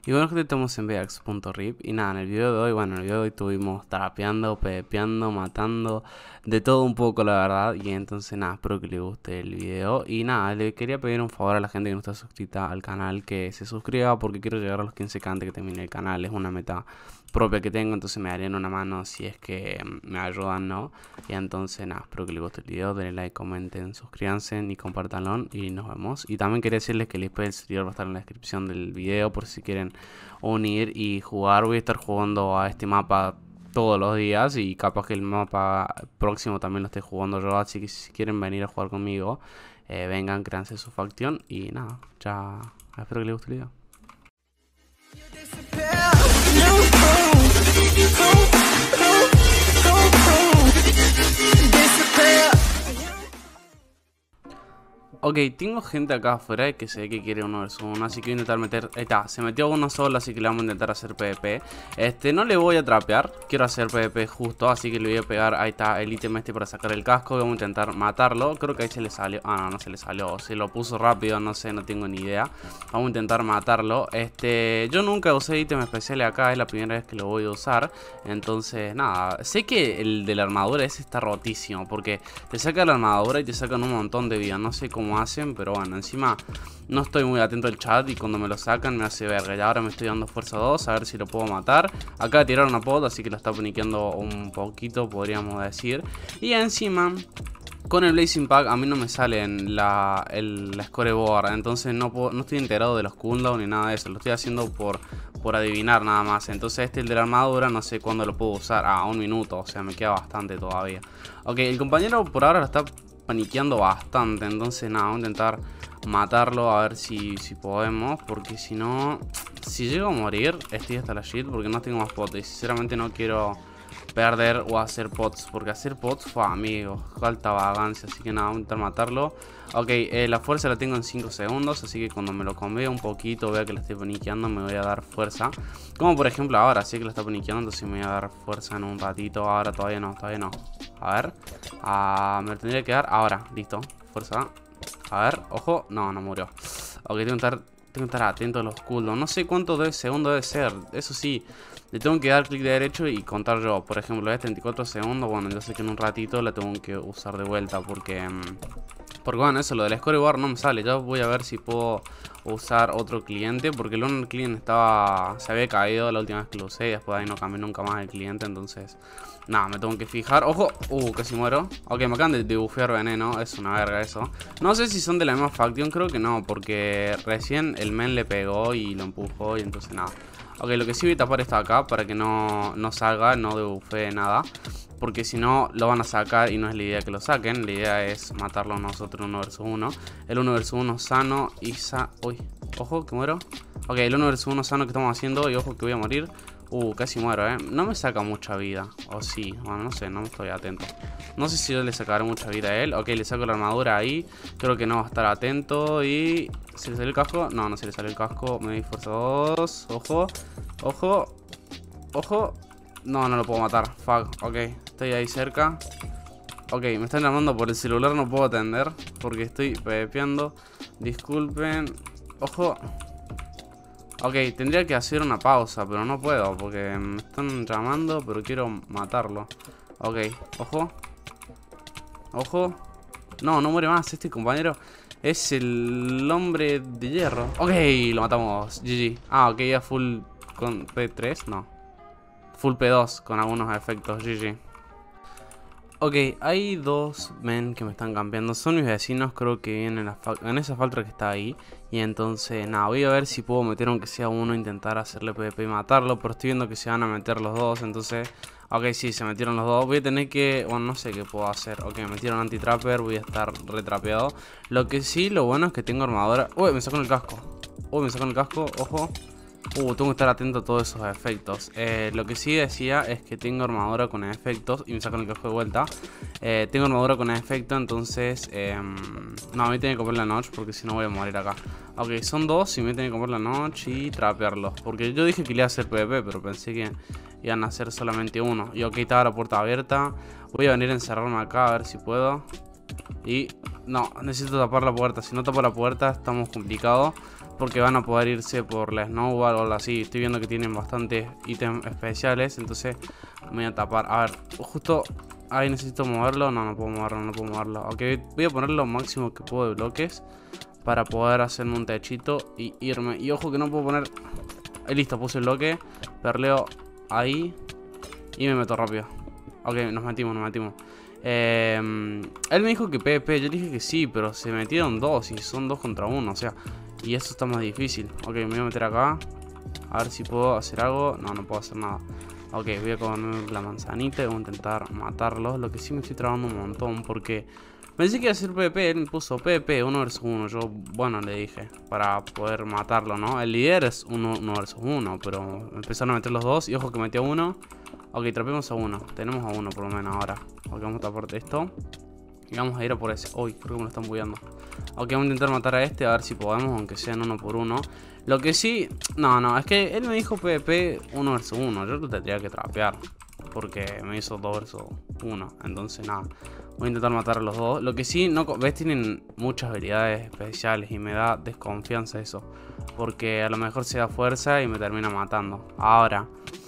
Y bueno, gente, estamos en veax.rip y nada, en el video de hoy, bueno, en el video de hoy estuvimos trapeando, pepeando, matando, de todo un poco la verdad. Y entonces nada, espero que les guste el video. Y nada, le quería pedir un favor a la gente que no está suscrita al canal, que se suscriba porque quiero llegar a los 15k antes que termine el canal. Es una meta propia que tengo, entonces me darían una mano si es que me ayudan, ¿no? Y entonces nada, espero que les guste el video, denle like, comenten, suscríbanse y compártanlo y nos vemos. Y también quería decirles que el IP del servidor va a estar en la descripción del video por si quieren unir y jugar. Voy a estar jugando a este mapa todos los días y capaz que el mapa próximo también lo esté jugando yo, así que si quieren venir a jugar conmigo, vengan, créanse su facción y nada, ya espero que les guste el video. Ok, tengo gente acá afuera que se ve que quiere uno versus uno, así que voy a intentar meter... Ahí está, se metió uno solo, así que le vamos a intentar hacer PvP. No le voy a trapear, quiero hacer PvP justo, así que le voy a pegar, ahí está, el ítem para sacar el casco. Vamos a intentar matarlo, creo que ahí se le salió... Ah, no, no se le salió, se lo puso rápido, no sé, no tengo ni idea. Vamos a intentar matarlo. Yo nunca usé ítem especiales acá, es la primera vez que lo voy a usar. Entonces, nada, sé que el de la armadura ese está rotísimo, porque te saca la armadura y te sacan un montón de vida, no sé cómo hacen, pero bueno, encima no estoy muy atento al chat y cuando me lo sacan me hace verga. Y ahora me estoy dando fuerza 2, a ver si lo puedo matar. Acaba de tirar una pod, así que lo está paniqueando un poquito, podríamos decir. Y encima, con el Blazing Pack a mí no me sale en la scoreboard, entonces no estoy enterado de los cooldowns ni nada de eso. Lo estoy haciendo por adivinar nada más. Entonces el de la armadura no sé cuándo lo puedo usar. Ah, 1 minuto, o sea, me queda bastante todavía. Ok, el compañero por ahora lo está paniqueando bastante, entonces nada, vamos a intentar matarlo a ver si podemos, porque si no, si llego a morir estoy hasta la shit porque no tengo más pots y sinceramente no quiero perder o hacer pots, porque hacer pots fue, amigo, falta vagancia, así que nada, vamos a intentar matarlo. Ok, la fuerza la tengo en 5 segundos, así que cuando me lo convea un poquito, vea que lo estoy paniqueando, me voy a dar fuerza. Como por ejemplo ahora, sí que lo está paniqueando, entonces me voy a dar fuerza en un ratito. Ahora todavía no, todavía no. A ver, me lo tendría que dar ahora, listo, fuerza. A ver, ojo, no murió. Ok, tengo que estar atento a los cooldowns. No sé cuántos segundos debe ser, eso sí. Le tengo que dar clic de derecho y contar yo. Por ejemplo, es 34 segundos. Bueno, yo sé que en un ratito la tengo que usar de vuelta porque bueno, eso, lo del scoreboard no me sale. Ya voy a ver si puedo usar otro cliente, porque el Honor Client se había caído la última vez que lo usé y después de ahí no cambié nunca más el cliente. Entonces, nada, me tengo que fijar. ¡Ojo! Casi muero. Ok, me acaban de bufear veneno. Es una verga eso. No sé si son de la misma facción, creo que no, porque recién el men le pegó y lo empujó y entonces nada. Ok, lo que sí voy a tapar esto acá para que no salga, no debufee nada. Porque si no lo van a sacar y no es la idea que lo saquen. La idea es matarlo nosotros 1 versus 1. El 1 versus 1 sano y uy, ojo que muero. Ok, el 1 versus 1 sano que estamos haciendo y ojo que voy a morir. Casi muero, no me saca mucha vida. O sí, bueno, no sé, no estoy atento. No sé si yo le sacaré mucha vida a él. Ok, le saco la armadura ahí. Creo que no va a estar atento y... ¿Se le salió el casco? No, no se le salió el casco. Me di fuerza 2. Ojo, ojo, ojo. No lo puedo matar. Fuck, ok, estoy ahí cerca. Ok, me están llamando por el celular, no puedo atender porque estoy pepeando. Disculpen. Ojo. Ok, tendría que hacer una pausa, pero no puedo porque me están llamando, pero quiero matarlo. Ok, ojo. Ojo. No muere más, este compañero es el hombre de hierro. Ok, lo matamos, GG. Ok, ya full con P3, no. Full P2 con algunos efectos, GG. Ok, hay dos men que me están campeando. Son mis vecinos, creo que vienen en esa falta que está ahí. Y entonces, nada, voy a ver si puedo meter aunque sea uno, intentar hacerle PvP y matarlo. Pero estoy viendo que se van a meter los dos, entonces... Ok, sí, se metieron los dos. Voy a tener que... Bueno, no sé qué puedo hacer. Ok, me metieron anti-trapper, voy a estar retrapeado. Lo que sí, lo bueno es que tengo armadura. Uy, me sacó el casco. Me sacó el casco, ojo. Tengo que estar atento a todos esos efectos. Lo que sí decía es que tengo armadura con efectos. Y me sacan el casco de vuelta. Tengo armadura con efecto, entonces no, a mí tiene que comer la noche porque si no voy a morir acá. Ok, son dos y me tiene que comer la noche y trapearlos. Porque yo dije que le iba a hacer PvP, pero pensé que iban a hacer solamente uno. Y ok, estaba la puerta abierta. Voy a venir a encerrarme acá a ver si puedo. Y no, necesito tapar la puerta. Si no tapo la puerta estamos complicados. porque van a poder irse por la Snowball o algo así. Estoy viendo que tienen bastantes ítems especiales, entonces me voy a tapar. A ver, justo ahí necesito moverlo. No, no puedo moverlo, no puedo moverlo. Ok, voy a poner lo máximo que puedo de bloques para poder hacerme un techito y irme. Y ojo que no puedo poner... listo, puse el bloque, perleo ahí y me meto rápido. Ok, nos metimos. Él me dijo que PvP, yo le dije que sí, pero se metieron dos y son 2 contra 1, o sea, y eso está más difícil. Ok, me voy a meter acá, a ver si puedo hacer algo. No, no puedo hacer nada. Ok, voy a comer la manzanita y voy a intentar matarlos. Lo que sí me estoy trabando un montón porque pensé que iba a ser PvP, él me puso PvP 1 vs 1. Yo, bueno, le dije, para poder matarlo, ¿no? El líder es 1 vs 1, pero empezaron a meter los dos y ojo que metió uno. Ok, trapemos a uno. Tenemos a uno por lo menos ahora. Ok, vamos a tapar esto. Y vamos a ir a por ese. Uy, creo que me lo están bugueando. Ok, vamos a intentar matar a este a ver si podemos, aunque sean 1 por 1. Lo que sí... No, es que él me dijo PvP 1 vs 1. Yo lo tendría que trapear, porque me hizo 2 vs 1. Entonces nada, voy a intentar matar a los dos. Lo que sí, no, ves, tienen muchas habilidades especiales y me da desconfianza eso, porque a lo mejor se da fuerza y me termina matando. Ahora...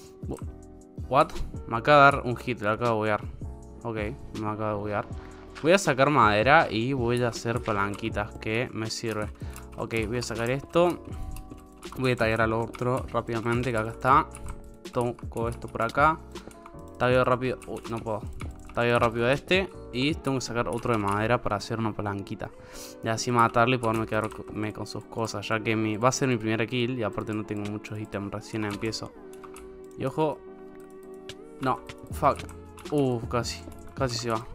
¿What? Me acaba de dar un hit, le acabo de buguear. Ok, me acaba de buguear. Voy a sacar madera y voy a hacer palanquitas, que me sirve. Ok, voy a sacar esto. Voy a tallar al otro rápidamente, que acá está. Toco esto por acá. Tallo rápido. Uy, no puedo. Tallo rápido este. Y tengo que sacar otro de madera para hacer una palanquita. Y así matarle y poderme quedarme con sus cosas. Ya que va a ser mi primera kill. Y aparte no tengo muchos ítems, recién empiezo. Y ojo. No, fuck. Casi se va.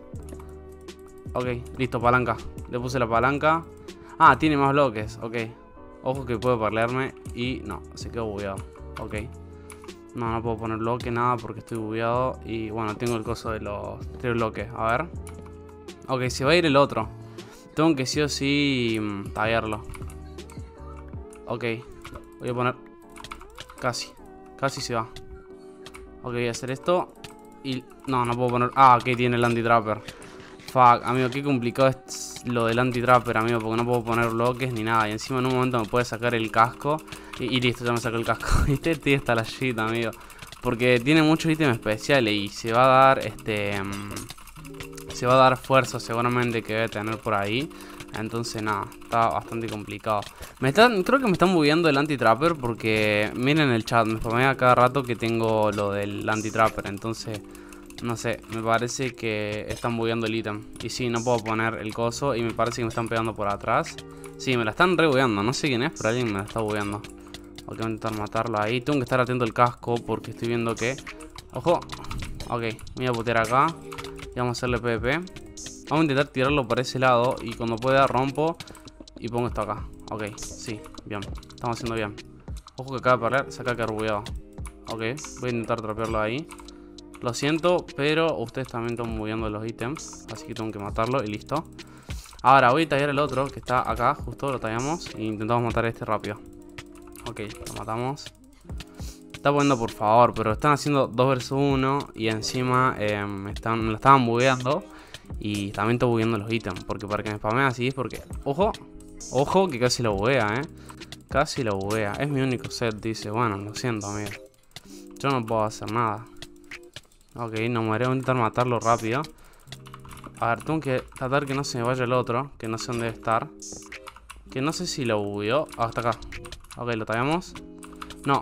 Ok, listo, palanca. Le puse la palanca. Ah, tiene más bloques, ok. Ojo que puedo parlearme y no, se quedó bugueado. Ok. No puedo poner bloque, nada, porque estoy bugueado. Y bueno, tengo el coso de los 3 bloques, a ver. Ok, se va a ir el otro. Tengo que sí o sí tallarlo. Ok, voy a poner... Casi se va. Ok, voy a hacer esto. Y no puedo poner... Ah, ok, tiene el anti-trapper. Fuck, amigo, qué complicado es lo del anti-trapper, amigo, porque no puedo poner bloques ni nada. Y encima en un momento me puede sacar el casco. Y listo, ya me sacó el casco. Este tío está la shit, amigo. Porque tiene muchos ítems especiales y se va a dar, se va a dar fuerza seguramente que debe tener por ahí. Entonces nada, está bastante complicado. Creo que me están bugueando el anti-trapper porque miren el chat, me spamea cada rato que tengo lo del anti-trapper. Entonces, no sé, me parece que están bugueando el ítem. Y sí, no puedo poner el coso y me parece que me están pegando por atrás. Sí, me la están re bugueando, no sé quién es, pero alguien me la está bugueando. Ok, voy a intentar matarlo ahí. Tengo que estar atento al casco porque estoy viendo que... ¡Ojo! Ok, me voy a putear acá y vamos a hacerle PvP. Vamos a intentar tirarlo por ese lado y cuando pueda rompo y pongo esto acá. Ok, sí, bien, estamos haciendo bien. Ojo que acaba de perder, se acaba de quedar bugueado. Ok, voy a intentar trapearlo ahí. Lo siento, pero ustedes también están bugueando los ítems, así que tengo que matarlo y listo. Ahora voy a tallar el otro que está acá, justo lo tallamos e intentamos matar a este rápido. Ok, lo matamos. Está poniendo por favor, pero están haciendo 2 vs 1 y encima me lo estaban bugueando. Y también estoy bugueando los ítems, porque para que me spamee así es porque... Ojo que casi lo buguea, casi lo buguea. Es mi único set, dice. Bueno, lo siento, amigo. Yo no puedo hacer nada. Ok, no muere, voy a intentar matarlo rápido. A ver, tengo que tratar que no se me vaya el otro, que no sé dónde debe estar. Que no sé si lo bugueó. Ah, está acá. Ok, lo tallamos. No,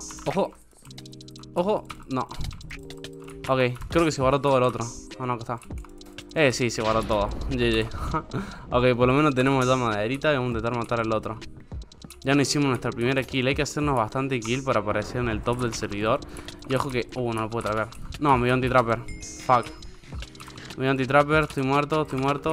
ojo, no. Ok, creo que se guardó todo el otro. Ah, no, acá está. Sí, se guardó todo. GG. Ok, por lo menos tenemos ya maderita y vamos a intentar matar al otro. Ya no hicimos nuestra primera kill. Hay que hacernos bastante kill para aparecer en el top del servidor. Y ojo que... no lo puedo trapear. No, me dio anti-trapper. Fuck. Me dio anti-trapper, estoy muerto.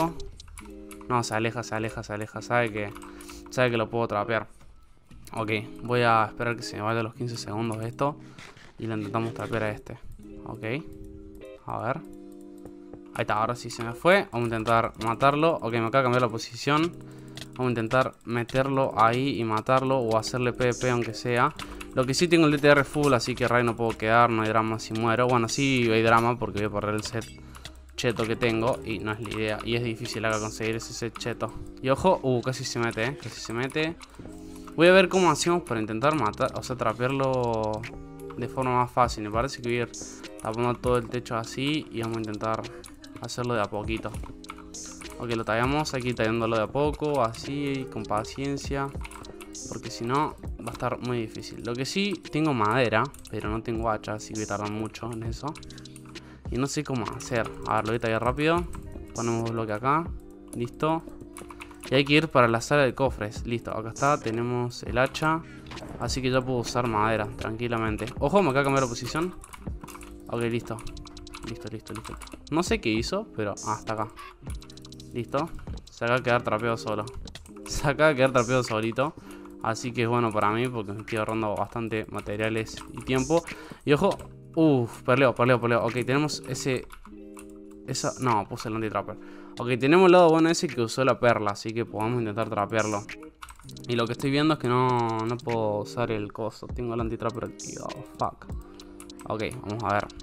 No, se aleja. Sabe que lo puedo trapear. Ok, voy a esperar que se me vaya los 15 segundos de esto. Y le intentamos trapear a este. Ok. A ver. Ahí está, ahora sí se me fue. Vamos a intentar matarlo. Ok, me acaba de cambiar la posición. Vamos a intentar meterlo ahí y matarlo. O hacerle PvP aunque sea. Lo que sí tengo el DTR full, así que Ray no puedo quedar. No hay drama si muero. Bueno, sí hay drama porque voy a perder el set cheto que tengo. Y no es la idea. Y es difícil acá conseguir ese set cheto. Y ojo, casi se mete, casi se mete. Voy a ver cómo hacemos para intentar matar, o sea, trapearlo de forma más fácil. Me parece que voy a ir tapando todo el techo así y vamos a intentar hacerlo de a poquito. Ok, lo tallamos, aquí tallándolo de a poco, así, con paciencia, porque si no va a estar muy difícil. Lo que sí, tengo madera, pero no tengo hacha, así que voy a tardar mucho en eso. Y no sé cómo hacer. A ver, lo voy a tallar rápido. Ponemos bloque acá, listo. Y hay que ir para la sala de cofres. Listo, acá está, tenemos el hacha. Así que ya puedo usar madera, tranquilamente. Ojo, me acaba de cambiar la posición. Ok, listo. Listo. No sé qué hizo, pero hasta acá. Listo. Se acaba de quedar trapeado solo. Se acaba de quedar trapeado solito. Así que es bueno para mí porque me estoy ahorrando bastante materiales y tiempo. Y ojo. Perleo. Ok, tenemos no, puse el anti-trapper. Ok, tenemos el lado bueno ese que usó la perla, así que podemos intentar trapearlo. Y lo que estoy viendo es que no puedo usar el coso. Tengo el anti-trapper activado, fuck. Ok, vamos a ver.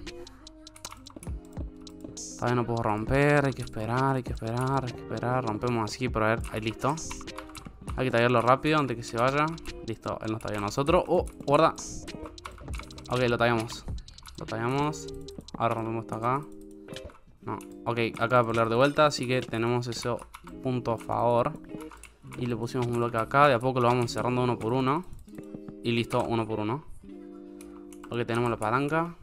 Todavía no puedo romper, hay que esperar. Rompemos así, pero a ver, ahí listo. Hay que tallarlo rápido antes que se vaya. Listo, él nos talla a nosotros. Oh, guarda. Ok, lo tallamos. Ahora rompemos esto acá. No, ok, acaba de pelear de vuelta, así que tenemos ese punto a favor. Y le pusimos un bloque acá, de a poco lo vamos cerrando uno por uno. Y listo, uno por uno. Ok, tenemos la palanca.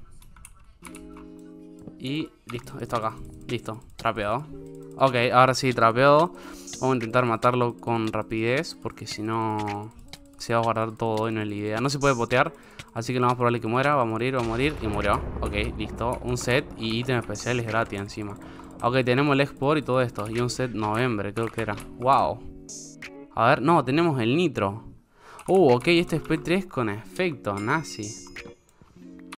Y listo, esto acá, listo, trapeado. Ok, ahora sí, trapeado. Vamos a intentar matarlo con rapidez, porque si no se va a guardar todo y no es la idea. No se puede botear, así que lo más probable es que muera. Va a morir y murió. Ok, listo, un set y ítem especiales gratis encima. Ok, tenemos el export y todo esto. Y un set noviembre, creo que era. Wow. A ver, no, tenemos el nitro. Ok, este es P3 con efecto nazi.